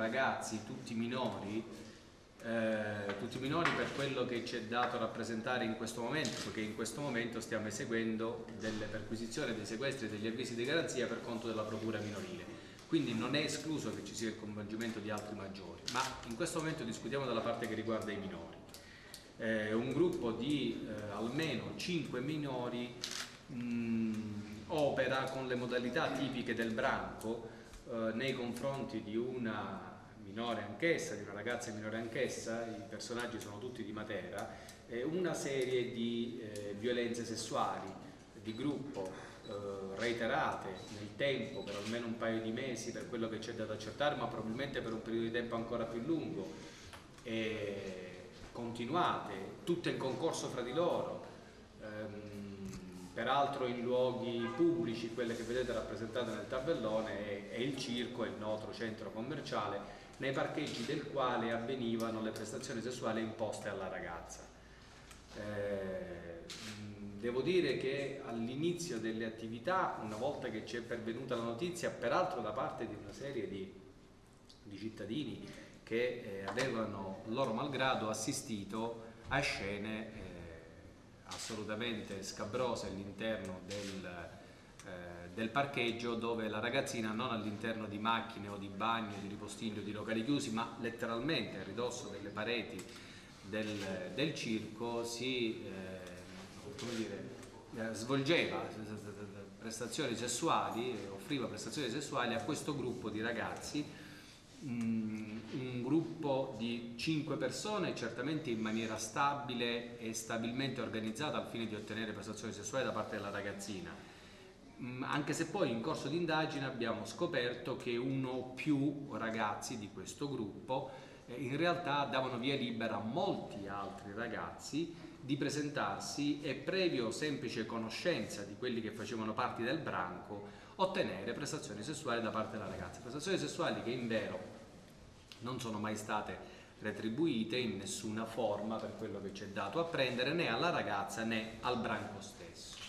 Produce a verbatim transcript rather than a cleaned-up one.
ragazzi, tutti minori, eh, tutti minori per quello che ci è dato rappresentare in questo momento, perché in questo momento stiamo eseguendo delle perquisizioni, dei sequestri e degli avvisi di garanzia per conto della procura minorile. Quindi non è escluso che ci sia il coinvolgimento di altri maggiori, ma in questo momento discutiamo della parte che riguarda i minori. Eh, un gruppo di eh, almeno cinque minori mh, opera con le modalità tipiche del branco eh, nei confronti di una minore anch'essa, di una ragazza minore anch'essa, i personaggi sono tutti di Matera, eh, una serie di eh, violenze sessuali di gruppo eh, reiterate nel tempo per almeno un paio di mesi per quello che c'è da accertare, ma probabilmente per un periodo di tempo ancora più lungo, e continuate, tutte in concorso fra di loro, ehm, peraltro in luoghi pubblici, quelle che vedete rappresentate nel tabellone è, è il circo, è il nostro centro commerciale, nei parcheggi del quale avvenivano le prestazioni sessuali imposte alla ragazza. Eh, devo dire che all'inizio delle attività, una volta che ci è pervenuta la notizia, peraltro da parte di una serie di, di cittadini che eh, avevano loro malgrado assistito a scene eh, assolutamente scabrose all'interno del, eh, del parcheggio, dove la ragazzina, non all'interno di macchine o di bagni o di ripostiglio di locali chiusi, ma letteralmente a ridosso delle pareti del, del circo, si eh, come dire, svolgeva prestazioni sessuali, offriva prestazioni sessuali a questo gruppo di ragazzi, un gruppo di cinque persone, certamente in maniera stabile e stabilmente organizzata al fine di ottenere prestazioni sessuali da parte della ragazzina, anche se poi in corso di indagine abbiamo scoperto che uno o più ragazzi di questo gruppo in realtà davano via libera a molti altri ragazzi di presentarsi e, previo semplice conoscenza di quelli che facevano parte del branco, ottenere prestazioni sessuali da parte della ragazza, prestazioni sessuali che in vero non sono mai state retribuite in nessuna forma per quello che ci è dato apprendere né alla ragazza né al branco stesso.